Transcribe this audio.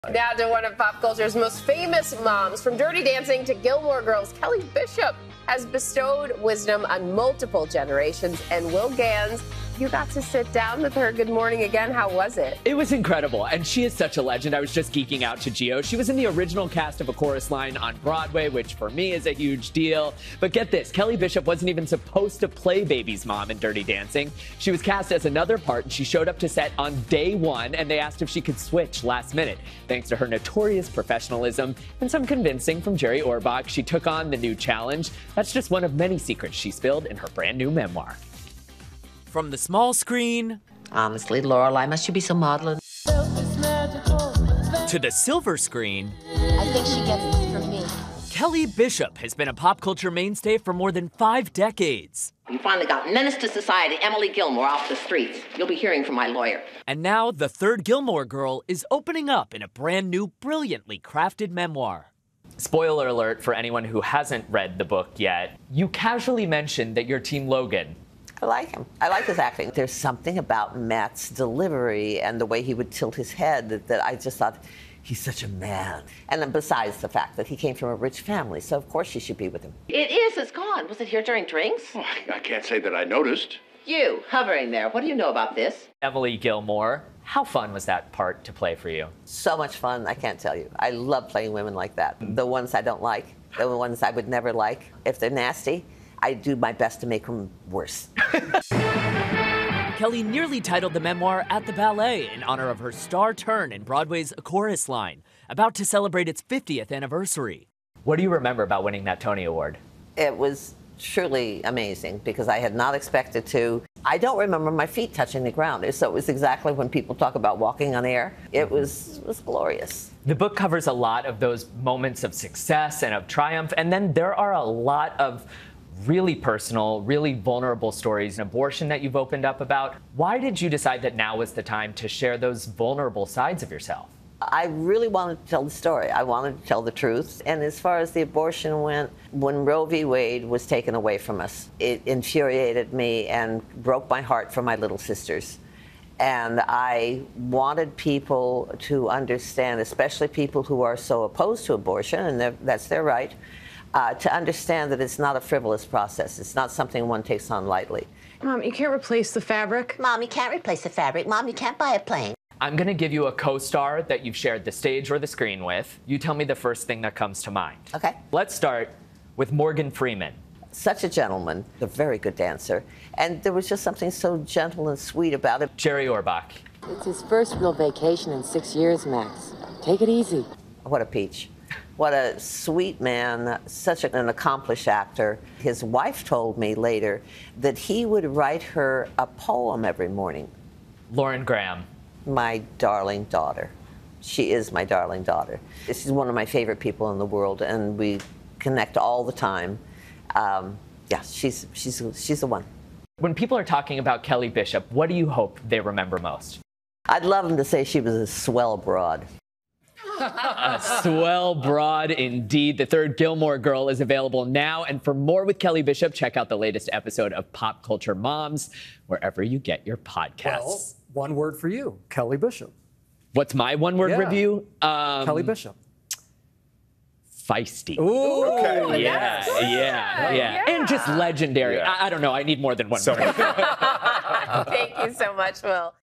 Now to one of pop culture's most famous moms. From Dirty Dancing to Gilmore Girls, Kelly Bishop has bestowed wisdom on multiple generations. And Will Gans, you got to sit down with her. Good morning again. How was it? It was incredible, and she is such a legend. I was just geeking out to Gio. She was in the original cast of A Chorus Line on Broadway, which for me is a huge deal. But get this, Kelly Bishop wasn't even supposed to play Baby's mom in Dirty Dancing. She was cast as another part, and she showed up to set on day one, and they asked if she could switch last minute. Thanks to her notorious professionalism and some convincing from Jerry Orbach, she took on the new challenge. That's just one of many secrets she spilled in her brand new memoir. From the small screen, honestly, Lorelai, must you be so maudlin? to the silver screen, I think she gets this from me. Kelly Bishop has been a pop culture mainstay for more than 5 decades. You finally got menace to society Emily Gilmore off the streets. You'll be hearing from my lawyer. And now the Third Gilmore Girl is opening up in a brand new, brilliantly crafted memoir. Spoiler alert for anyone who hasn't read the book yet. You casually mentioned that you're Team Logan. I like him. I like his acting. There's something about Matt's delivery and the way he would tilt his head that I just thought, he's such a man. And then besides the fact that he came from a rich family, so of course she should be with him. It's gone. Was it here during drinks? Oh, I can't say that I noticed. You, hovering there, what do you know about this? Emily Gilmore, how fun was that part to play for you? So much fun, I can't tell you. I love playing women like that. The ones I don't like, the ones I would never like. If they're nasty, I do my best to make them worse. Kelly nearly titled the memoir At the Ballet in honor of her star turn in Broadway's A Chorus Line, about to celebrate its 50th anniversary. What do you remember about winning that Tony Award? It was truly amazing because I had not expected to. I don't remember my feet touching the ground, so it was exactly when people talk about walking on air. It was glorious. The book covers a lot of those moments of success and of triumph, and then there are a lot of really personal, really vulnerable stories, an abortion that you've opened up about. Why did you decide that now was the time to share those vulnerable sides of yourself? I really wanted to tell the story. I wanted to tell the truth. And as far as the abortion went, when Roe v. Wade was taken away from us, it infuriated me and broke my heart for my little sisters. And I wanted people to understand, especially people who are so opposed to abortion, and that's their right, to understand that it's not a frivolous process. It's not something one takes on lightly. Mom, you can't replace the fabric. Mom, you can't replace the fabric. Mom, you can't buy a plane. I'm going to give you a co-star that you've shared the stage or the screen with. You tell me the first thing that comes to mind. Okay. Let's start with Morgan Freeman. Such a gentleman, a very good dancer, and there was just something so gentle and sweet about it. Jerry Orbach. It's his first real vacation in 6 years, Max. Take it easy. What a peach. What a sweet man, such an accomplished actor. His wife told me later that he would write her a poem every morning. Lauren Graham. My darling daughter. She is my darling daughter. She's one of my favorite people in the world, and we connect all the time. Yeah, she's the one. When people are talking about Kelly Bishop, what do you hope they remember most? I'd love them to say she was a swell broad. A swell broad indeed. The Third Gilmore Girl is available now. And for more with Kelly Bishop, check out the latest episode of Pop Culture Moms, wherever you get your podcasts. Well, one word for you, Kelly Bishop. What's my one-word review? Kelly Bishop. Feisty. Ooh. Okay. Yeah. And just legendary. Yeah. I don't know. I need more than one word. Thank you so much, Will.